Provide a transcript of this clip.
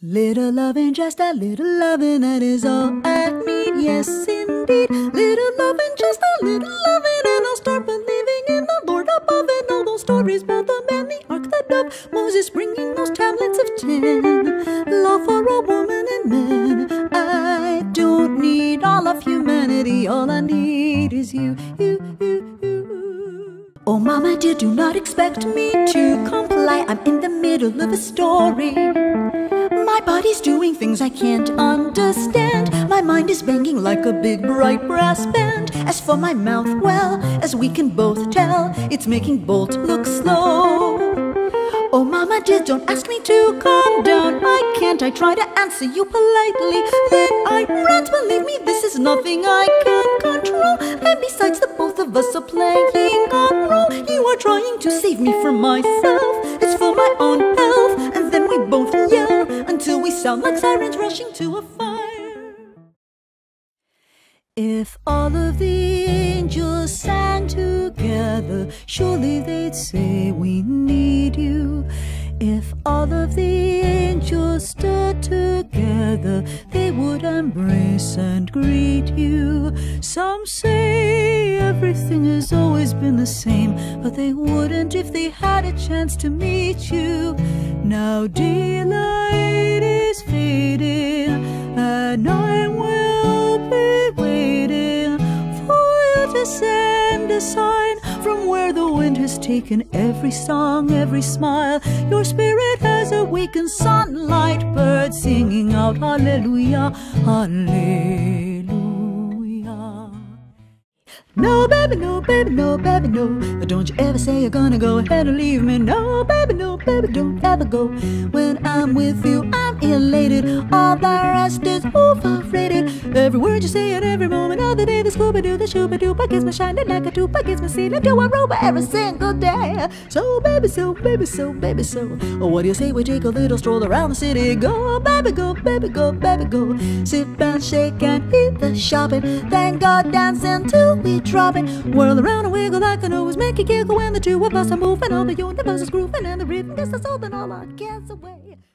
Little loving, just a little loving, that is all I need, yes indeed. Little loving, just a little loving, and I'll start believing in the Lord above and all those stories about the man, the ark, the dove, Moses bringing those tablets of 10. Love for a woman and man. I don't need all of humanity, all I need is you. Oh mama dear, do not expect me to comply, I'm in the middle of a story. My body's doing things I can't understand. My mind is banging like a big bright brass band. As for my mouth, well, as we can both tell, it's making Bolt look slow. Oh mama dear, don't ask me to calm down, I can't. I try to answer you politely, then I rant. Believe me, this is nothing I can control. And besides, the both of us are playing on role. You are trying to save me from myself, it's for my own health. And then we both yell until we sound like sirens rushing to a fire. If all of the angels sang together, surely they'd say we need you. If all of the angels stood together, they would embrace and greet you. Some say everything has always been the same, but they wouldn't if they had a chance to meet you. Now daylight is fading, and I will be waiting for you to send a sign from where the wind has taken every song, every smile. Your spirit has awakened sunlight, birds singing out hallelujah, hallelujah. No baby, no baby, no baby, no. Don't you ever say you're gonna go ahead and leave me. No baby, don't ever go. When I'm with you, I'm elated. All the rest is overrated. Every word you say at every moment of the day, the Scooby-Doo, the Shooba-Doo, I gets me shining like a tube, I gets me seeing to a rover every single day. So baby, so baby, so baby, so. What do you say we take a little stroll around the city? Go baby, go baby, go baby, go. Sit back, shake and eat the shopping, then go dancing till we drop it. Whirl around and wiggle like an always make it giggle when the two of us are moving. All the universe is grooving and the rhythm gets us all, then all our cares away.